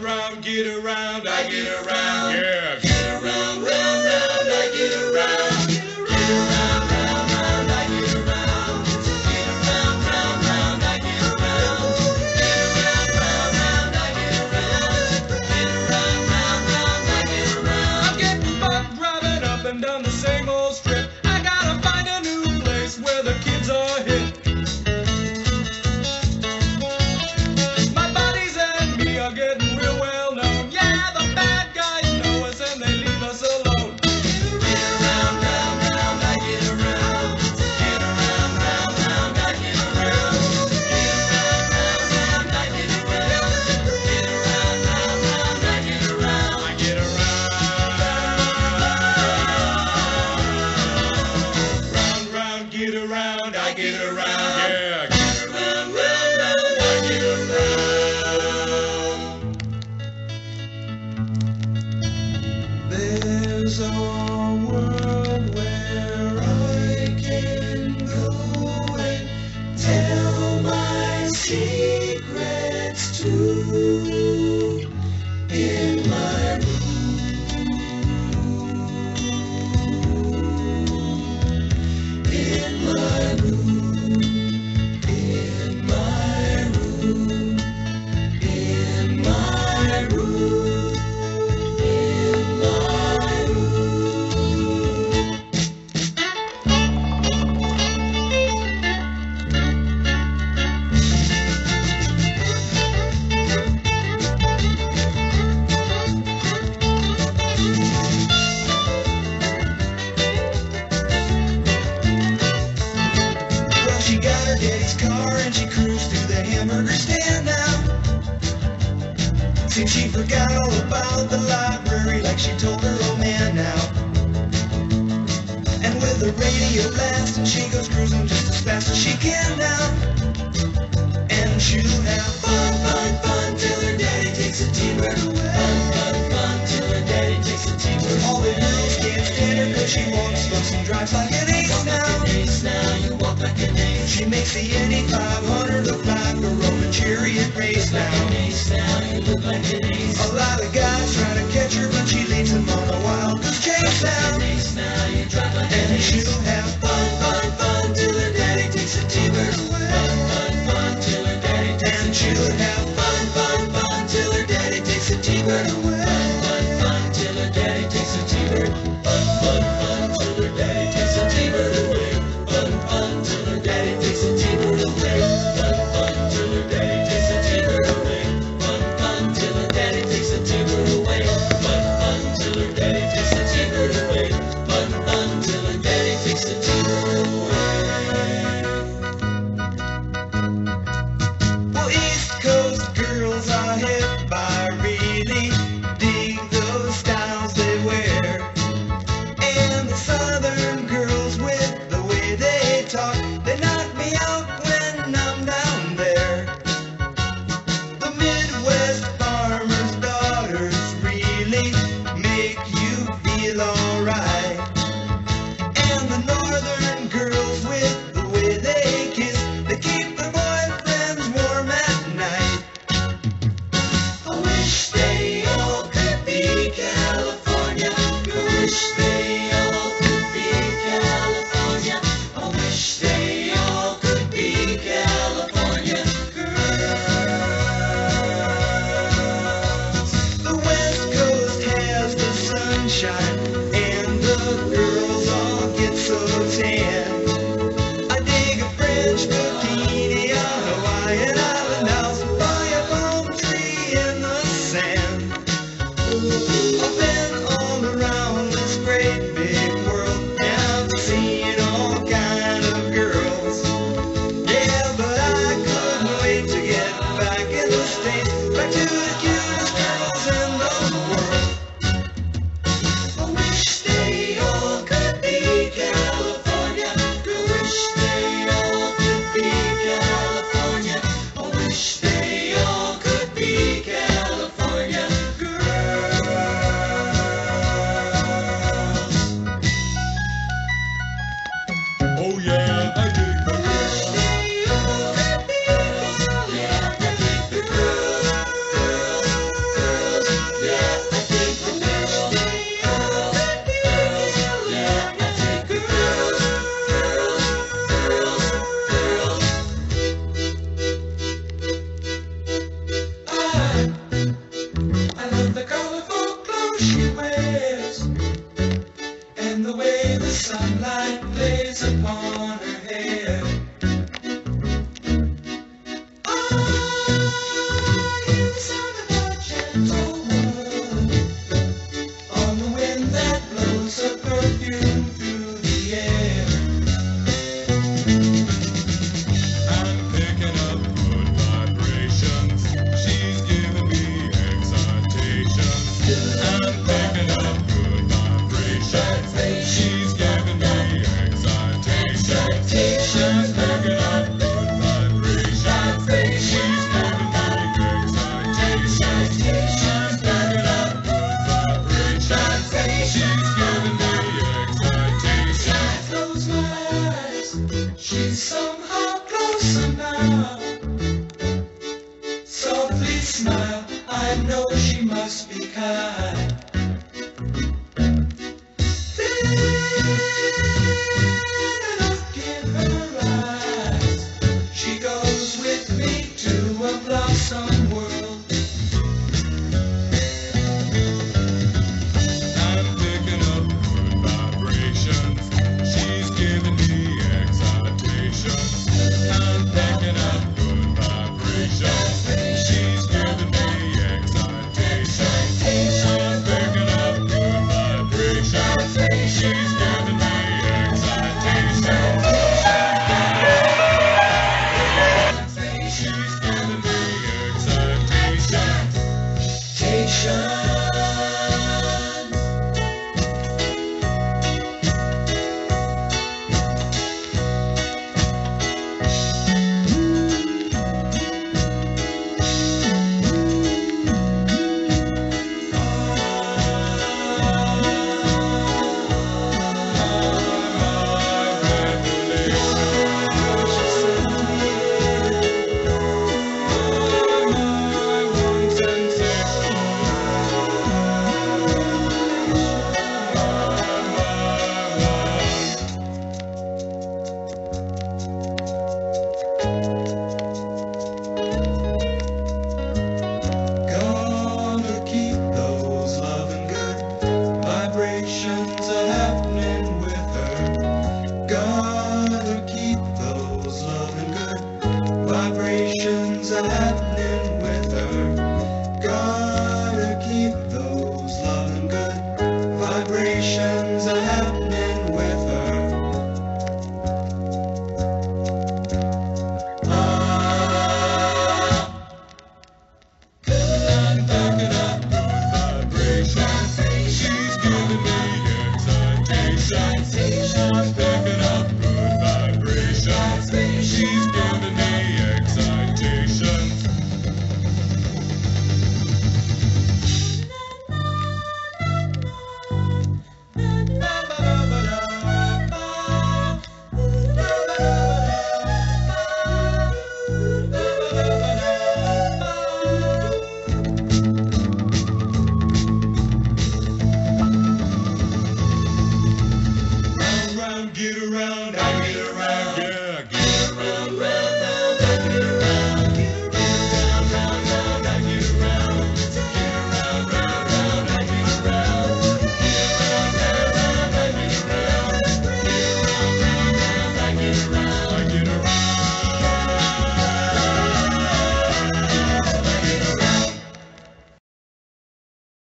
round, get around, I get around. Yeah. Get around, round, round, I get around. Get around, round, round, I get around. Get around, round, round, I get around. Get around, round, round, I get around. Get around, round, round, I get around. I'm getting bugged driving up and down the same old strip. I gotta find a new place where the kids are hip. My buddies and me are getting real well known. Yeah, the bad guys know us and they leave us alone. Get around, round, round, I get around. Get around, round, round, I get around. Get around, round, round, I get around. Get around, round, round, I get around. I get around. Round, round, get around, I get around. Yeah. Get around, round, round, I get around. There's a world where I can go and tell my secrets to. In my room, in my room, in my room, in my room, in my room. Well, she got her daddy's car and she cruised through the hamburger stand now. Seems she forgot all about the library like she told her old man now. And with the radio blasting, she goes cruising just as fast as she can now. And she'll have fun, fun, fun till her daddy takes a T-bird away. Fun, fun, fun till her daddy takes a T-bird away. All the girls can't stand her 'cause she walks, looks, and drives like an ace now. You walk like an ace. She makes the Indy 500 look like a Roman chariot race now. You look like an ace. A lot of guys try to catch her, but she leads them on a wild goose chase now. You drive like an ace. And she'll have fun, fun, fun till her daddy takes a T-bird away. Fun, fun, fun till her daddy takes a T-bird away. And she'll have fun, fun, fun till her daddy takes a T-bird away. Fun, fun, fun till her daddy takes a T-bird. Fun, fun, fun till her daddy takes a T-bird away. Fun, fun till her daddy takes a T-bird away. Fun, fun till her daddy takes a T-bird away. Fun, fun till her daddy takes a T-bird away. Fun, fun till her daddy takes a T-bird away. Fun, fun till her daddy takes a T-bird away. Well, East Coast girls are hip. I really dig those styles they wear. And the Southern girls with the way they talk, they knock me out when I'm down there. The Midwest farmers' daughters really make you feel alright. And the Northern girls with the way they kiss, they keep their boyfriends warm at night. I wish they all could be California. I wish they all could be California. I wish they all could be California girls. The West Coast has the sunshine and the girls all get so tan. I dig a French bikini, a Hawaiian island house, by a palm tree in the sand. I've been all around this great big world and I've seen all kind of girls. Yeah, but I couldn't wait to get back in the States, back to the cutest girls in the world. I wish they all could be California. I know she must be kind.